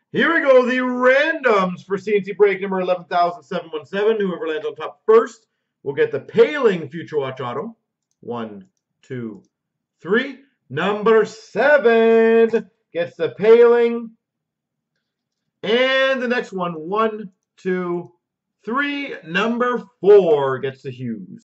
Here we go, the randoms for CNC break number 11,717. Whoever lands on top first will get the Paling Future Watch Auto. 1, 2, 3. Number 7 gets the Paling. And the next one, 1, 2, 3. Number 4 gets the Hughes.